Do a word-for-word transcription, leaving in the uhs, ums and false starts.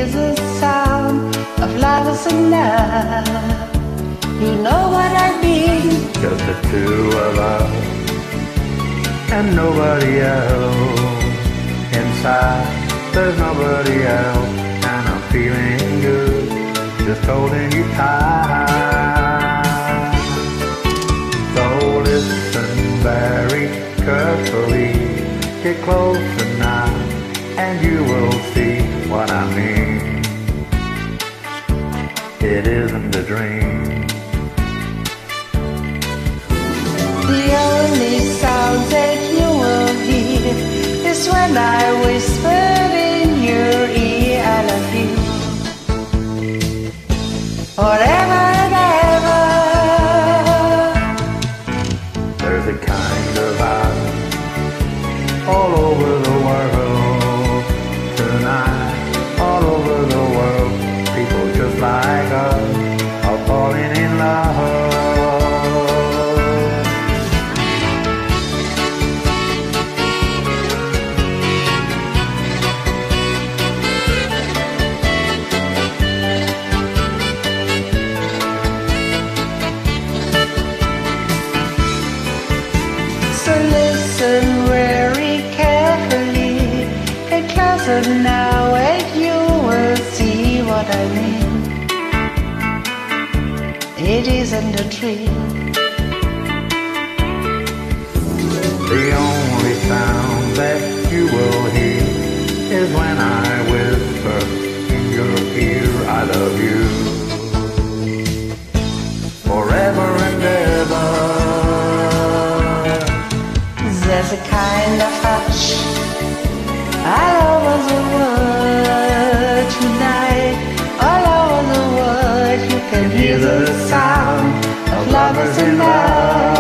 hear the sound of lovers in love. You know what I mean? Just the two of us and nobody else. Inside, there's nobody else, and I'm feeling good, just holding you tight. So listen very carefully, get closer now, and you will see what I mean. It isn't a dream. The only sound that you will hear is when I whispered in your ear, I love you forever and ever. There's a kind of high all over the world tonight, all over the world. People just like us are falling in love. So listen very carefully, get closer now and you will see what I mean. It isn't a dream. The only sound that you will hear is when I whisper in your ear, I love you forever and ever. There's a kind of hush all over the world tonight, all over the world. You can hear the sound of lovers in love.